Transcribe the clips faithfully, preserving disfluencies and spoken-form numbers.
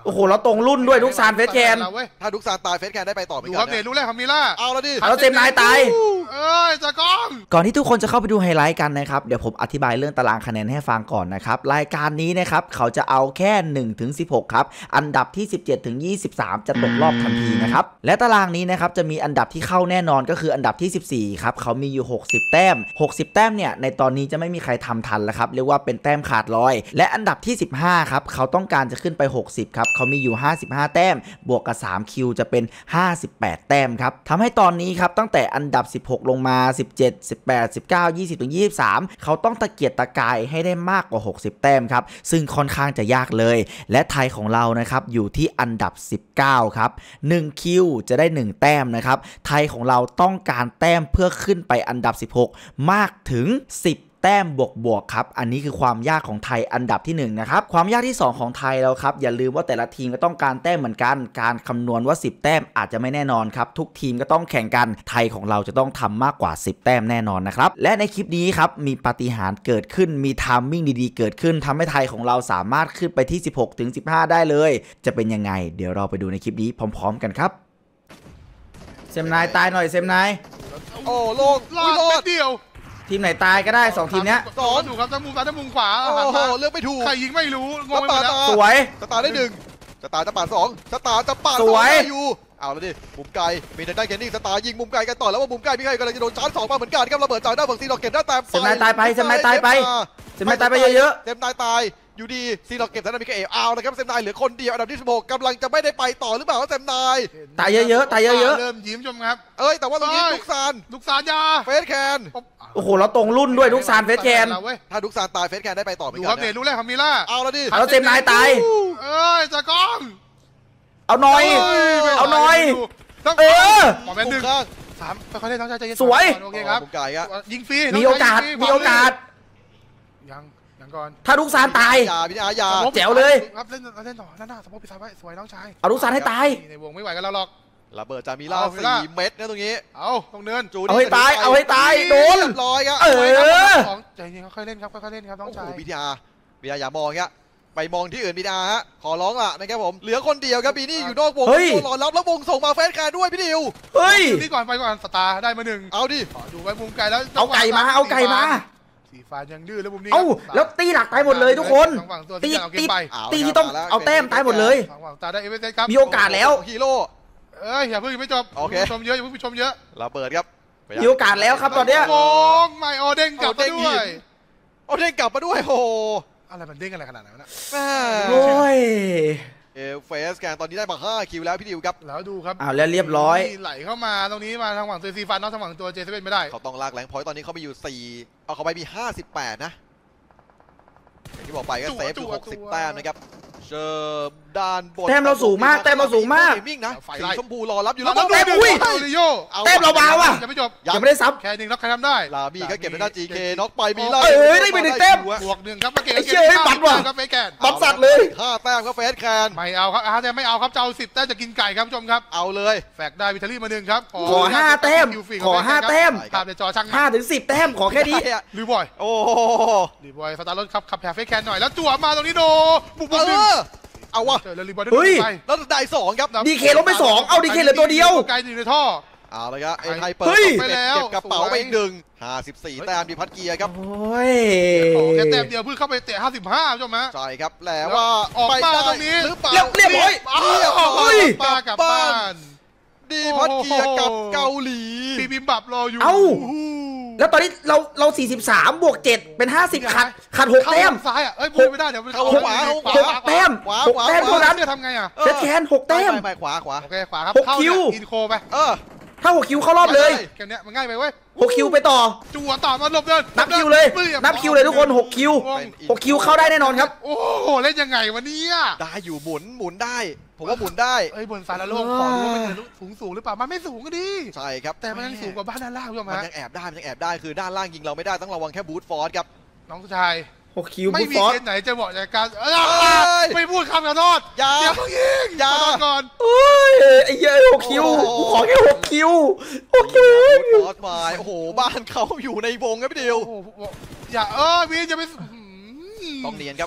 โอ้โหแล้วตรงรุ่นด้วยทุกซานเฟสแคนถ้าทุกซานตายเฟสแคนได้ไปต่อเหมือนกันดูครับเดรู้แล้วคามิล่าเอาแล้วดิแล้วเซมนายตายเอ้ยจะก้องก่อนที่ทุกคนจะเข้าไปดูไฮไลท์กันนะครับเดี๋ยวผมอธิบายเรื่องตารางคะแนนให้ฟังก่อนนะครับรายการนี้นะครับเขาจะเอาแค่หนึ่งถึงสิบหกครับอันดับที่สิบเจ็ดถึงยี่สิบสามจะตกรอบทันทีนะครับและตารางนี้นะครับจะมีอันดับที่เข้าแน่นอนก็คืออันดับที่สิบสี่ครับเขามีอยู่หกสิบแต้มหกสิบแต้มเนี่ยในตอนนี้จะไม่มีใครทำทันแล้วครับเรียกว่าเป็นแต้มขาดลอยและอันดับที่สิบห้าครับเขาต้องการจะขึ้นไปหกสิบครับเขามีอยู่ห้าสิบห้าแต้มบวกกับสามคิวจะเป็นห้าสิบแปดแต้มครับทำให้ตอนนี้ครับตั้งแต่อันดับสิบหกลงมาสิบเจ็ด สิบแปด สิบเก้า ยี่สิบถึงยี่สิบสามเขาต้องตะเกียกตะกายให้ได้มากกว่าหกสิบแต้มครับซึ่งค่อนข้างจะยากเลยและไทยของเรานะครับอยู่ที่อันดับสิบเก้าครับหนึ่งคิวจะได้หนึ่งแต้มนะครับไทยของเราต้องการแต้มเพื่อขึ้นไปอันดับสิบหกมากถึงสิบแต้มบวกบวกครับอันนี้คือความยากของไทยอันดับที่หนึ่งนะครับความยากที่สองของไทยแล้วครับอย่าลืมว่าแต่ละทีมก็ต้องการแต้มเหมือนกันการคำนวณว่าสิบแต้มอาจจะไม่แน่นอนครับทุกทีมก็ต้องแข่งกันไทยของเราจะต้องทำมากกว่าสิบแต้มแน่นอนนะครับและในคลิปนี้ครับมีปาฏิหาริย์เกิดขึ้นมีไทมิ่งดีๆเกิดขึ้นทำให้ไทยของเราสามารถขึ้นไปที่สิบหกถึงสิบห้าได้เลยจะเป็นยังไงเดี๋ยวเราไปดูในคลิปนี้พร้อมๆกันครับเซมนายตายหน่อยเซมนายโอ้โลกรอดเดียวทีมไหนตายก็ได้สองทีมเนี้ยสอนถูกครับทั้งมุมซ้ายทั้งมุมขวาโอ้โหเลือกไม่ถูกใครยิงไม่รู้งงไปหมดแล้วสวยสตาร์ได้หนึ่งสตาร์จะปาดสองสตาร์จะปาดสวยอยู่เอาแล้วดิมุมไกลมีทางด้านเกนนิ่งสตาร์ยิงมุมไกลกันต่อแล้วว่ามุมไกลพี่ใครกำลังจะโดนชาร์จสองมาเหมือนกันครับระเบิดจากด้านฝั่งซีล็อกเก็บได้แต่เซมนายตายไปเซมนายตายไปเซมนายตายไปเยอะๆเซมนายตายอยู่ดีซีล็อกเก็บทางด้านมิคาเอลเอานะครับเซมนายเหลือคนเดียวอันดับที่สิบหกกำลังจะไม่ได้ไปต่อหรือเปล่าว่าเซมนายตายเยอะๆตายเยอะๆเริ่มยิ้มชมครับเอ้ยแต่ว่าตรงนี้ทุกซานทุกซานยาเฟสแคนโอ้โหแล้วตรงรุ่นด้วยทุกซานเฟสแคนถ้าทุกซานตายเฟสแคนได้ไปต่อเหมือนกันดูครับเดรู้แล้วคามิล่าเอาแล้วดิแล้วเซมนายตายเอ้ยจะก้องเอาหน่อยเอาหน่อยเออหมอแมนหนึ่งสามค่อยๆเล่นน้องชายใจเย็นสวยโอเคครับยิงฟรีมีโอกาสมีโอกาสยังยังก่อนถ้าทุกซานตายอย่าพี่อาญาแจ๋วเลยครับเล่นเล่นต่อหน้าหน้าสมมติปิดซ้ายไว้สวยน้องชายเอาทุกซานให้ตายในวงไม่ไหวกันแล้วหรอกระเบิดจามิล่าสี่เม็ดนะตรงนี้เอาตรงเนินจูเอาให้ตายเอาให้ตายโดนร้อยครับเออใจเย็นค่อยเล่นครับค่อยเล่นครับน้องชายพี่อาพี่อาอย่ามองเงี้ยไปมองที่อื่นพี่อาฮะขอร้องล่ะนะครับผมเหลือคนเดียวครับบีนี่อยู่นอกวงรอรับแล้ววงส่งมาเฟสแคร์ด้วยพี่ดิวเฮ้ยนี่ก่อนไปก่อนสตาร์ได้มาหนึ่งเอาดิดูไว้มุมไกลแล้วเอาไก่มาเอาไก่มาสีฟ้ายังดื้อแล้วมุมนี้เอ้าแล้วตีหลักตายหมดเลยทุกคนตีตีตีที่ต้องเอาแต้มตายหมดเลยตาได้เอเวอเรสต์ครับมีโอกาสแล้วฮีโร่เอ้ยอย่าเพิ่งไม่จบชมเยอะอย่าเพิ่งชมเยอะระเบิดครับมีโอกาสแล้วครับตอนเนี้ยโอ้ไม่โอเด้งกลับมาด้วยโอเด้งกลับมาด้วยโอ้อะไรมันเด้งอะไรขนาดนั้นนะโอ้ยเอลเฟสแกนตอนนี้ได้มาห้าคิวแล้วพี่ดิวครับแล้วดูครับอ้าวแล้วเรียบร้อยไหลเข้ามาตรงนี้มาทางฝั่งเซซีฟันนอกทางฝั่งตัวเจสเว่นไม่ได้เขาต้องลากแรงพอยต์ตอนนี้เขาไปอยู่สี่เอาเขาไปมีห้าสิบแปดนะอย่างที่บอกไปก็เซฟอยู่หกสิบแต้มนะครับเจอด้านบนแต้มเราสูงมากแต้มเราสูงมากมิ่งนะสีชมพูรอรับอยู่แล้วแต้มอุ้ยแต้มเราเบาอ่ะยังไม่จบยังไม่ได้ซับแค่หนึ่งน็อกใครทำได้ลาบี้ก็เก็บในด้าน จี เค น็อกไปมีล่าเอ้ยได้ไปหนึ่งแต้มบวกหนึ่งครับมาเก็บไอ้เชี่ยบัตรว่ะครับเฟสแคนบัตรสัตว์เลยห้าแต้มครับเฟสแคนไม่เอาครับอาร์แต่ไม่เอาครับเจ้าสิบแต้มจะกินไก่ครับผู้ชมครับเอาเลยแฝกได้วิทาลี่มาหนึ่งครับขอห้าแต้มขอห้าแต้มภาพในจอช่างห้าถึงสิบแต้มขอแค่นี้รีบอยโอ้รีบอยสตาร์รถครับขับแผลเฟสแคนหน่อยแล้วจั่วมาตรงนี้โดบุกบุกหนึ่งเอาวะเฮ้ยแล้วได้สองครับดีเคลงไปสองเอาดีเคเหลือตัวเดียวไกลอยู่ในท่อเอาเลยครับเอ็นไฮเปิดไปแล้วเก็บกระเป๋าไปอีกหนึ่งห้าสิบสี่แต้มดีพัดเกียร์ครับโอ้ยแค่แต้มเดียวเพิ่งเข้าไปเตะห้าสิบห้าใช่ไหมใช่ครับแล้วว่าออกมาตรงนี้หรือเปล่าเรียบร้อยเฮ้ยปลากลับบ้านดีพัดเกียร์กับเกาหลีปีบิมบับรออยู่เอ้าแล้วตอนนี้เราเราสี่สิบสามบวกเจ็ดเป็นห้าสิบขาดขาดหกแต้มซ้ายอ่ะเอ้ยพูดไม่ได้เดี๋ยวเข้าขวาหกแต้มหกแต้มเท่านั้นจะทำไงอ่ะเซตแคนหกแต้มไปขวาขวาโอเคขวาครับหกคิวอินโคไปเออถ้าหกคิวเข้ารอบเลยเกมนี้มันง่ายไปเว้ยหกคิวไปต่อจั่วต่อมาหลบเดินนับคิวเลยนับคิวเลยทุกคนหกคิวหกคิวเข้าได้แน่นอนครับโอ้โหเล่นยังไงวะเนี่ยได้อยู่หมุนหมุนได้ผมว่าหมุนได้เอ้ยบนซาลาโลกขอรู้ว่ามันสูงสูงหรือเปล่ามันไม่สูงก็ดีใช่ครับแต่มันยังสูงกว่าบ้านด้านล่างใช่ไหมมันยังแอบได้มันยังแอบได้คือด้านล่างยิงเราไม่ได้ต้องระวังแค่บูทฟอร์สครับน้องชายหกคิวไม่มีเกมไหนจะบอกจากการไม่พูดคำขอโทษอย่าอย่าเพิ่งยิงอย่าก่อนเอ้ยไอ้เหี้ยหกคิวกูขอแค่หกคิวหกคิวบอสมาโอ้โหบ้านเขาอยู่ในวงครับพี่ดิวอย่าเออวีจะไปต้องเนียนครับ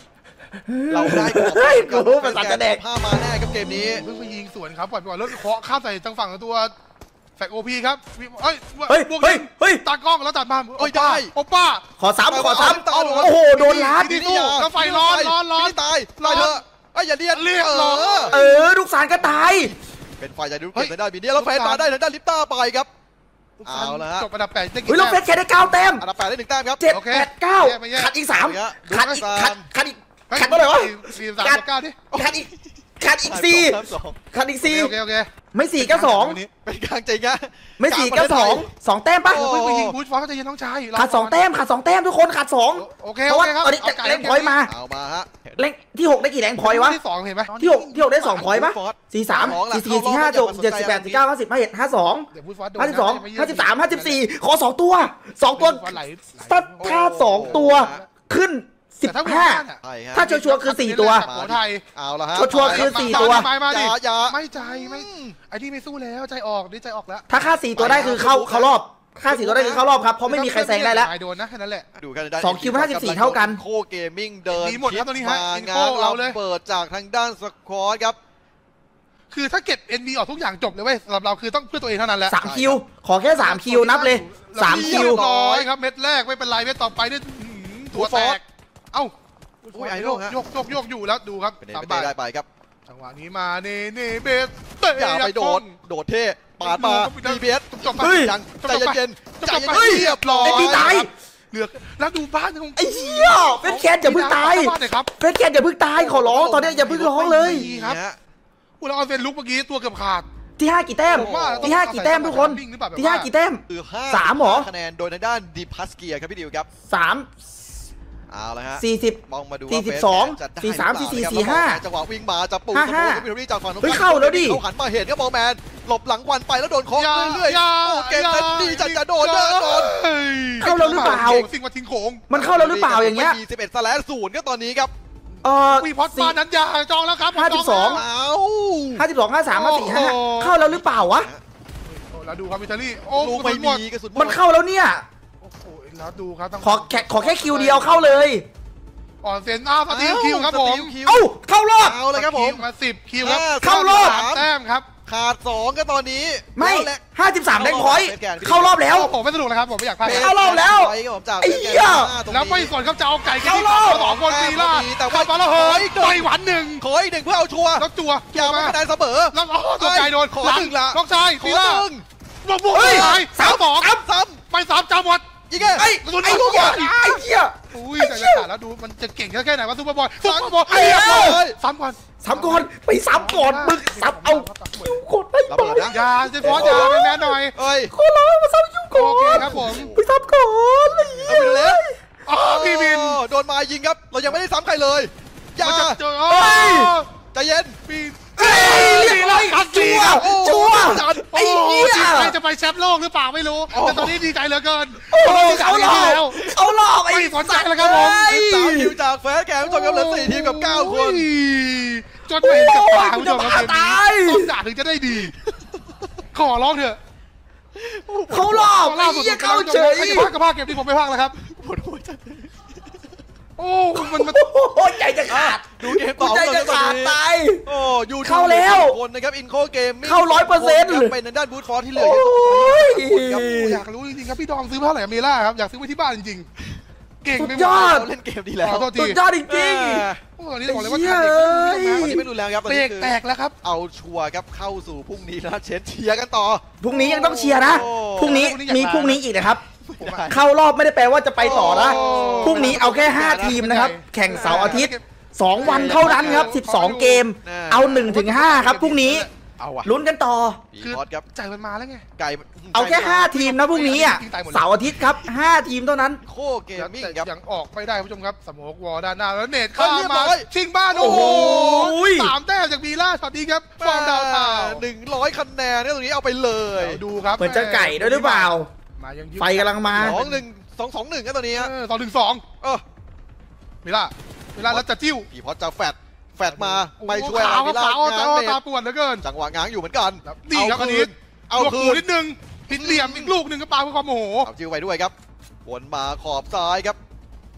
เราได้เฮ้ยกูเป็นสัตว์แสดงผ้ามาแน่ครับเกมนี้เพิ่งไปยิงสวนครับปล่อยไปก่อนแล้วเคาะข้ามใส่ทางฝั่งของตัวแฟกโอพีครับเฮ้ยเฮ้ยบวกเฮ้ยเฮ้ยตากล้องแล้วตัดมาเฮ้ยได้โอป้าขอซ้ำขอซ้ำเอาเอาโอ้โหโดนลัดดีสู้แล้วไฟร้อนร้อนร้อนตายตายเถอะไอ้อย่าเรียกเรียกเอร้อนอเออลูกสารก็ตายเป็นฝ่ายใจดูเก็บทางด้านบีเนียแล้วแฟนมาได้ทางด้านลิปต้าไปครับ เอาละฮะจบอันดับแปดได้กี่เฮ้ยเราเฟสแค่ได้เก้าแต้มอันดับแปดได้หนึ่งแต้มครับเจ็ดโอเคแปดเก้าไม่แย่ขาดอีกสามไม่แย่ขาดอีกดูขาดสามขาดอีกขาดเท่าไหร่วะสี่สามเก้าดิขาดอีกขาดอีกสี่สามสองขาดอีกสี่โอเคโอเคไม่สี่ก็สองเป็นกลางจริงอะไม่สี่ก็สองสองแต้มปะโอ้เฮ้ยไปยิงบูชฟอร์เขาจะยิงน้องชายขาดสองแต้มขาดสองแต้มทุกคนขาดสองโอเคเพโอราะว่าเคครับตอนนี้เอาไก่แรงพอยต์มาเอามาฮะแรงที่หกได้กี่แรงพอยต์วะที่สองเห็นไหมที่หกที่หกได้สองพอยต์ปะสี่สามสี่สี่สี่ห้าจบเจ็ดสิบแปดสี่เก้าห้าสิบห้าเอ็ดห้าสองเดี๋ยวบูชฟอร์โดนห้าสิบสองนะห้าสิบสามห้าสิบสี่ขอสองตัวสองตัวบูชฟอร์ไหลไหลถ้าถ้าสองตัวขึ้นสิบแต่ถ้าห้าใช่ฮะถ้าชัวร์ๆคือสี่ตัวโขไทยเอาละฮะชัวร์ๆคือสี่ตัวมามาดิอย่าอย่าไม่ใจไม่ไอ้นี่ไม่สู้แล้วใจออกนี่ใจออกแล้วถ้าค่าสี่ตัวได้คือเข้าเข้ารอบค่าสี่ตัวได้คือเข้ารอบครับเพราะไม่มีใครแซงได้แล้วโดนนะแค่นั้นแหละดูกันได้สองคิวห้าสิบสี่เท่ากันโคเกมมิ่งเดินมีหมดครับตรงนี้ฮะมาอินงาโฟนเราเราเลยเปิดจากทางด้านสควอตครับคือถ้าเก็บ เอ็น บี ออกทุกอย่างจบเลยเว้ยสำหรับเราคือต้องเพื่อตัวเองเท่านั้นแหละสามคิวขอแค่สามคิวนับเลยสามคิวเรียบร้อยครับเม็ดแรกไม่เป็นไรเม็ดต่อไปเนี่ยอื้อหือถั่วแตกเอ้าอุ้ยไอ้โยโลกกฮะโยกโยกโยกอยู่แล้วดูครับเป็นเนสามเป็นบาเต้ทได้ไปครับจังหวะนี้มาเนเน่เบสเตะอย่าไปโดดโดดเท่ปาดมาดีเบสจบไปเฮ้ยยังใจเย็นๆใจจบไปเย็นๆเรียบร้อยไอ้พี่ตายเหลือแล้วดูบ้านของไอ้เหี้ยเฟสแคนอย่าเพิ่งตายบ้นหน่อครับเฟสแคนอย่าเพิ่งตายขอร้องตอนนี้อย่าเพิ่งร้องเลยดีครับนี่ฮะพูดแล้วออนเซนลุกเมื่อกี้ตัวเกือบขาดที่ห้ากี่แต้มผมว่าต้องที่ห้ากี่แต้มทุกคนวิ่งหรือเปล่าแบบว่าที่ห้ากี่แต้มคือห้าสามเหรอคะแนนโดยทางด้านดีพัสเกียครับพี่ดิวครับสามเอาละฮะสี่สิบมองมาดูสี่ว่าสิบเฟสสองจะได้สี่สามหรือเปล่สี่นะครับสี่ห้าจังหวะวิ่งมาจะปูห้าห้าสมมุติวิจากฝั่งตรงเฮ้ยข้มเข้าแล้วดิเขาหันมาเห็นครับบอลแมนหลบหลังวันไปแล้วโดนโค้งอย่าเรื่อยอย่าๆโอ้เกมเต็มที่จะจะโดนอย่าจะโดนฮ้ยเข้าแล้วหรือเปล่าสิ่งมาทิ้งโขงมันเข้าแล้วหรือเปล่าอย่างเงี้ยไม่มีสิบเอ็ดสแลนศูนย์ก็ตอนนี้ครับเออวีพอดบ้านนั้นอย่าจองแล้วครับห้าสิบสองเอาห้าสิบสองห้าสามห้าสี่ห้าโอ้โหเข้าแล้วหรือเปล่าวะโอ้แล้วดูครับอิตาลีโอ้ลูกกระไม่สุนหมมีดกระสุนหมดมันเข้าแล้วเนี่ยโอ้โหแล้วดูครับขอแค่ขอแค่คิวเดียวเข้าเลยอ่อนเซนอ้าวสตีลคิวครับผมสตีลคิวเอ้าเข้ารอบเอาเลยครับผมมาสิบคิวครับห้าเข้ารอบสามแต้มครับขาดสองก็ตอนนี้ไม่แล้วแหละห้าสิบสามแรงพอยต์เข้ารอบเข้ารอบแล้วโอ้ผมไม่สนุกนะครับผมไม่อยากพลาดเข้ารอบแล้วไปครับผมจากไอ้เหี้ยตรงนี้แล้วไม่สนครับจะเอาไก่กันที่เข้ารอบสองคนตีล่าแต่ว่าเข้ามาแล้วเฮ้ยขออีกหนึ่งไปหวันหนึ่งขออีกหนึ่งเพื่อเอาชัวร์แล้วจัวอย่ามาคะแนนเสมอแล้วอ๋อตัวไก่โดนขอหลัหนึ่งละน้องชายขตีอล่าหนึ่งบวกบวกเฮ้ยตายสามสองซ้ำซ้ไปสามจาหมดำยิงไงไอ้กระสุนไอ้ลูกเหี้ยบอลไอ้เหี้ยอุ้ยไอ้ใจเหี้จะยขาดแล้วดูมันจะเก่งแค่ไหนวะซุปเปอร์บอลซุปเปอร์บอลไอ้เหี้ยซ้ำก่อนสามก่อนไปสามก่อนมึงสับเอาคิวกดได้ระไหมเบิดนะอย่าเจฟฟอสอย่าแมนๆหน่อยเอ้ยขอร้องมาสับคิวก่อโอน เคครับผมไปสับก่อนไอ้เหี้เอาไปดูแล้ยวอ๋อพี่บินโอ้โดนมายิงครับ เรายังไม่ได้ซ้ำใครเลยอย่ามันจะเจอโอ้ใจเย็นพี่เอ้ยเรียบร้อยจัวจัวไอ้เหี้ยใครจะไปแชมป์โลกหรือเปล่าไม่รู้ แต่ตอนนี้ดีใจเหลือเกินโอ้โหดีใจเขาหลที่อกแล้วเขาหลอกไอ้ไม่สนใจแล้วครับผมเอ้ยสามคิวจากแฟร์แกมจนกำลังสี่ทีมกับเก้าคนจนไม่เห็นกับตาโอ้ยคุณผู้ชมครับกูจะบ้าตายต้องด่าถึงจะได้ดี ขอร้องเถอะเขาหลอกไอ้เหี้ยเข้าเฉยใครจะพากกับภาคเกมที่ผมไม่พากแล้วครับปวดหัวจังโอ้มันมันโอ้โหใจจะขาดดูเกมต่อใจจะขาดตายโอ้ยูเข้าแล้วคนนะครับอินโคเกมเข้าร้อยเปอร์เซ็นต์เป็นทางด้านบูธฟอร์ที่เหลือโอ้ยครับอยากรู้จริงๆครับพี่ดอมซื้อเท่าไหร่อเมล่าครับอยากซื้อไว้ที่บ้านจริงๆเก่งไปหมสุดยอดเราเล่นเกมดีแล้วขอโทษทีสุดยอดจริงโอ้ตอนนี้บอกเลยว่าเหี้ทาย นเด็กไม่รู้นะตอนนี้ไม่ดูแล้วครับตอนเบรนี้กคือแตกแล้วครับเอาชัวร์ครับเข้าสู่พรุ่งนี้นะเชนเชียร์กันต่อๆพรุ่งนี้ยังต้องเชียร์นะโอ้พรุ่งนี้พรุ่งนี้อยากมีมาพรุ่งนี้อีกนะครับผมอะเข้ารอบไม่ได้แปลว่าจะไปต่อนะโอ้พรุ่งนี้เอาแค่ห้าทีมนะครับ แข่งเสาร์อาทิตย์สองวันเท่านั้นครับสิบสองเกม เอาหนึ่งถึงห้าครับพรุ่งนี้เอาวะลุ้นกันต่อพีพอดครับใจมันมาแล้วไงไก่เอาแค่ห้าทีมนะพรุ่งนี้อ่ะเสาร์อาทิตย์ครับห้าทีมเท่านั้นโคเกมมิ่งแต่ครับยังออกไม่ได้คุณผู้ชมครับสโมกวอลด้านหน้าแล้วเนตเข้าเรียบมาร้อยชิงบ้านโอ้โหโอ้ยสามแต้มจากบีล่าช็อตนี้ครับฟอร์มดาวเทาหนึ่งร้อยคะแนนเนี่ยตรงนี้เอาไปเลยเดี๋ยวดูครับเหมือนจะไก่ด้วยหรือเปล่ามายังยืดไฟกำลังมาสองหนึ่งสองสองหนึ่งก็ตอนนี้ฮะเออสองหนึ่งสองเออบีล่าบีล่าแล้วจะจิ้วพีพอดจะแฟดแฟดมาไม่ช่วยขาวมิก็ลาขาวง้างตาเน็ตตาปวดเหลือเกินจังหวะง้างอยู่เหมือนกันดีครับอันนี้เอาลวกคืหูนนิดนึงผิดเหลี่ยมอีกลูกหนึ่งก็ปาเพื่อความโมโหเอาจิ้วไปด้วยครับวนมาขอบซ้ายครับ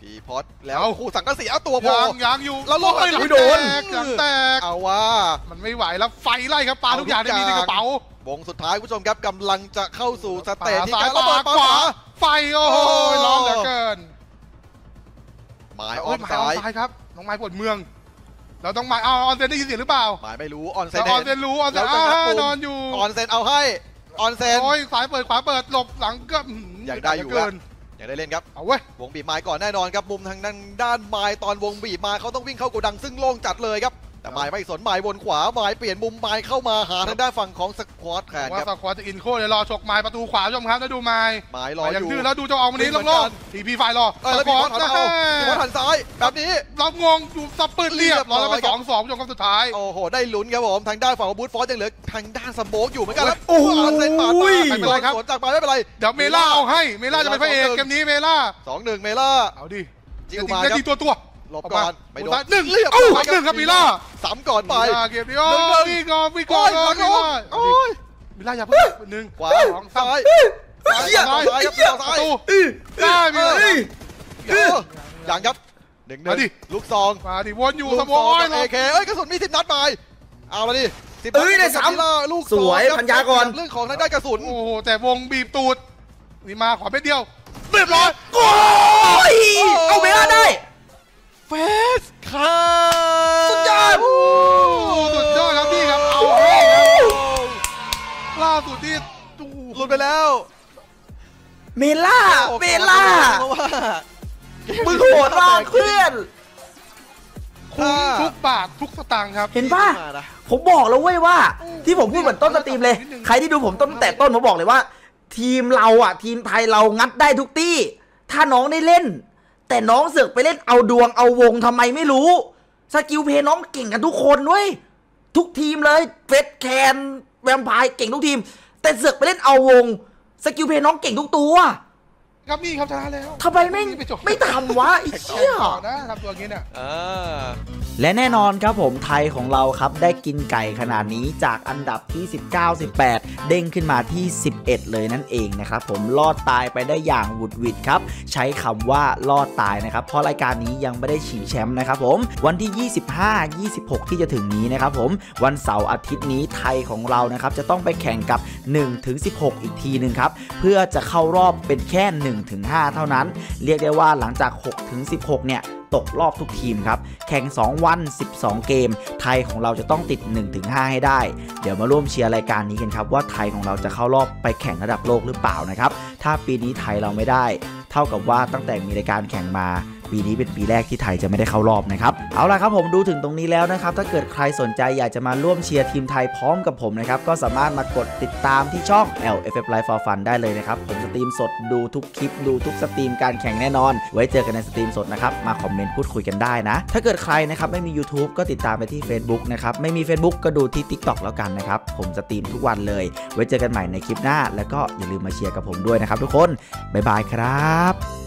พีพอดแล้วคู่สังกะสีเอาตัวพอยังยังอยู่แล้วลงไปหลังโดนแตกหลังแตกเอาว่ามันไม่ไหวแล้วไฟไล่ครับปลาทุกอย่างที่มีในกระเป๋าวงสุดท้ายคุณผู้ชมครับกำลังจะเข้าสู่สเตจที่สายการระเบิดขวาไฟโอ้โหร้อนเหลือเกินหมายอโอ้อย นหมายซ้าออย นซ้ายครับน้องไม้ปวดเมืองเราต้องหมายเอาออนเซนได้ยินเสียงหรือเปล่าหมายไม่รู้ออนเซแต่นออนเซนรู้ออนเซนแล้วจะงัดปุ่มนอนอยู่ออนเซนเอาให้ออนเซนโอ้ยสายเปิดขวาเปิดหลบหลังก็อยากได้อยู่เกินอยากได้เล่นครับเอาเว้ยวงบีบไม้ก่อนแน่นอนครับมุมทางด้านด้านไม้ตอนวงบีบมาเขาต้องวิ่งเข้าโกดังซึ่งโล่งจัดเลยครับแต่ไม้ไม่สนไม้วนขวาไม้เปลี่ยนมุมไม้เข้ามาหาทางด้านฝั่งของสควอตแทนว่าครับสควอตจะอินโค้เลยรอฉกไม้ประตูขวาผู้ชมครับแล้วดูไม้ไม้รอออยู่ดื้อแล้วดูจะออกมานี้เหมือนโล่กังนๆทีพีไฟรอเออแล้วสมีควบออตลหันเอามีบอลหันซ้ายแบบนี้เรางงอยู่สปืดเรียบร้อยแล้วไปเรียบร้สออย งสองผู้ชมครับสุดท้ายโอ้โหได้ลุ้นครับผมทางด้านฝั่งของบูธฟอร์ยังเหลือทางด้านสโมกอยู่เหมือนกันแล้วโอ้โหเซนปาดมาไม่เป็นไรครับสวนจากมาไม่เป็นไรเดี๋ยวเมล่าเอาให้เมล่าจะเป็นพระเอกเกมนี้เมล่าสองหนึ่งเมล่าเอาดิจิ้วมาจะครับดีตัวตัวหลบก่อนไม่โดนหนึ่งเรียบเอ้าร้อยหนึ่งครับมิล่าสามก่อนไปมิล่าเกมนี้โอ้หนึ่งหนึ่งวิ่งก่อนวิ่งก่อนโอ้ยมิล่าโอ้ยมิล่าอย่าเพิ่งหนึ่งขวาสองสามซ้ายซ้ายเหี้ยซ้ายซ้ายครับปซ้ายระตูได้มิล่าเอออย่างครับหนึ่งหนึ่มาดิงลูกซองมาดิวนอยู่ลูสกมซอองยกับเลเอย เคเอ้ยกระสุนมีสิบนัดไปเอาละดิสิบเอ้ยได้สามลูกสวยครับพันยาก่อนเรื่องของทางด้านกระสุนโอ้โหแต่วงบีบตูดนี่มาขอเม็ดเดียวเรียบร้อยโอ้ยเอาเวลาได้เฟสค่ะสุดยอดโอ้สุดยอดครับพี่ครับเอาให้ครับล่าสุดที่ดูหลุดไปแล้วเมล่าเมล่าเพราะว่ามึงโหดมากเพื่อนคุ้มทุกบาททุกสตางค์ครับเห็นป่ะ ผมบอกแล้วเว้ยว่า ที่ผมพูดเหมือนต้นสตรีมเลย ใครที่ดูผมต้นแต่ต้นผมบอกเลยว่า ทีมเราอ่ะทีมไทยเรางัดได้ทุกตี้ถ้าน้องได้เล่น แต่น้องเสือกไปเล่นเอาดวงเอาวงทำไมไม่รู้สกิลเพย์น้องเก่งกันทุกคนเว้ยทุกทีมเลยเฟสแคนแวมไพร์เก่งทุกทีม แต่เสือกไปเล่นเอาวงสกิลเพย์น้องเก่งทุกตัวครับนี่ครับชนะแล้วทำไมไม่ไม่ทำวะไอ้เชี่ยนะทำตัวงี้เนี่ยอ่าและแน่นอนครับผมไทยของเราครับได้กินไก่ขนาดนี้จากอันดับที่สิบเก้า สิบแปดเด้งขึ้นมาที่สิบเอ็ดเลยนั่นเองนะครับผมรอดตายไปได้อย่างหวุดหวิดครับใช้คำว่ารอดตายนะครับเพราะรายการนี้ยังไม่ได้ชิงแชมป์นะครับผมวันที่ยี่สิบห้า ยี่สิบหกที่จะถึงนี้นะครับผมวันเสาร์อาทิตย์นี้ไทยของเรานะครับจะต้องไปแข่งกับ หนึ่งถึงสิบหก อีกทีหนึ่งครับเพื่อจะเข้ารอบเป็นแค่ หนึ่งถึงห้า เท่านั้นเรียกได้ว่าหลังจาก หกถึงสิบหก เนี่ยตกรอบทุกทีมครับแข่งสองวันสิบสองเกมไทยของเราจะต้องติด หนึ่งถึงห้า ให้ได้เดี๋ยวมาร่วมเชียร์รายการนี้กันครับว่าไทยของเราจะเข้ารอบไปแข่งระดับโลกหรือเปล่านะครับถ้าปีนี้ไทยเราไม่ได้เท่ากับว่าตั้งแต่มีรายการแข่งมาปีนี้เป็นปีแรกที่ไทยจะไม่ได้เข้ารอบนะครับเอาล่ะครับผมดูถึงตรงนี้แล้วนะครับถ้าเกิดใครสนใจอยากจะมาร่วมเชียร์ทีมไทยพร้อมกับผมนะครับก็สามารถมากดติดตามที่ช่อง แอล เอฟ เอฟ Live for Fun ได้เลยนะครับผมสตรีมสดดูทุกคลิปดูทุกสตรีมการแข่งแน่นอนไว้เจอกันในสตรีมสดนะครับมาคอมเมนต์พูดคุยกันได้นะถ้าเกิดใครนะครับไม่มี YouTube ก็ติดตามไปที่ Facebook นะครับไม่มี Facebook ก็ดูที่ TikTok แล้วกันนะครับผมสตรีมทุกวันเลยไว้เจอกันใหม่ในคลิปหน้าแล้วก็อย่าลืมมาเชียร์กับผมด้วยนะครับทุกคนบ๊ายบายครับ